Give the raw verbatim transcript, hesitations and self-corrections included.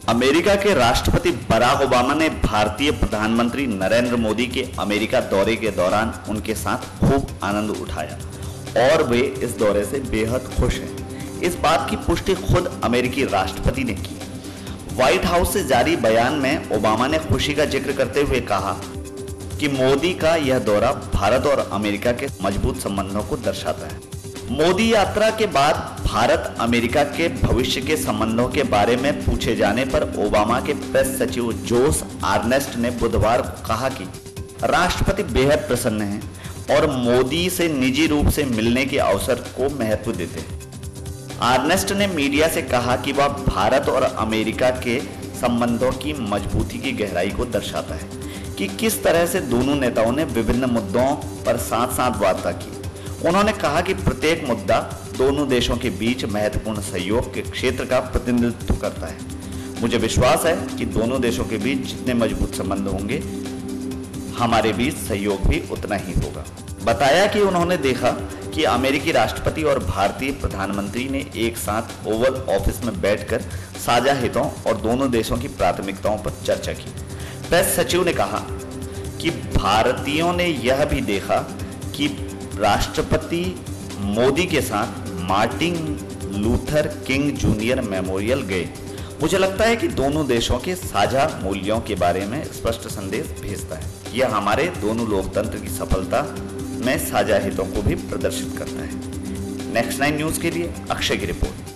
America के राष्ट्रपति Barack Obama ने भारतीय प्रधानमंत्री नरेंद्र मोदी के अमेरिका दौरे के दौरान उनके साथ खूब आनंद उठाया और वे इस दौरे से बेहद खुश हैं। इस बात की पुष्टि खुद अमेरिकी राष्ट्रपति ने की। व्हाइट हाउस से जारी बयान में ओबामा ने खुशी का जिक्र करते हुए कहा कि मोदी का यह दौरा भारत और अमेरिका के मजबूत संबंधों को दर्शाता है। मोदी यात्रा के बाद भारत अमेरिका के भविष्य के संबंधों के बारे में पूछे जाने पर ओबामा के प्रेस सचिव जोश आर्नेस्ट ने बुधवार को कहा कि राष्ट्रपति बेहद प्रसन्न हैं और मोदी से निजी रूप से मिलने के अवसर को महत्व देते हैं। आर्नेस्ट ने मीडिया से कहा कि वह भारत और अमेरिका के संबंधों की मजबूती की गहराई को दर्शाता है कि किस तरह से दोनों नेताओं ने विभिन्न मुद्दों पर साथ साथ वार्ता की। उन्होंने कहा कि प्रत्येक मुद्दा दोनों देशों के बीच महत्वपूर्ण सहयोग के क्षेत्र का प्रतिनिधित्व करता है। मुझे विश्वास है कि दोनों देशों के बीच जितने मजबूत संबंध होंगे, हमारे बीच सहयोग भी उतना ही होगा। बताया कि उन्होंने देखा कि अमेरिकी राष्ट्रपति और भारतीय प्रधानमंत्री ने एक साथ ओवल ऑफिस में बैठकर साझा हितों और दोनों देशों की प्राथमिकताओं पर चर्चा की। प्रेस सचिव ने कहा कि भारतीयों ने यह भी देखा कि राष्ट्रपति मोदी के साथ Martin Luther King Junior memorial गए। मुझे लगता है कि दोनों देशों के साझा मूल्यों के बारे में स्पष्ट संदेश भेजता है। यह हमारे दोनों लोकतंत्र की सफलता में साझा हितों को भी प्रदर्शित करता है। नेक्स्ट नाइन न्यूज़ के लिए अक्षय की रिपोर्ट।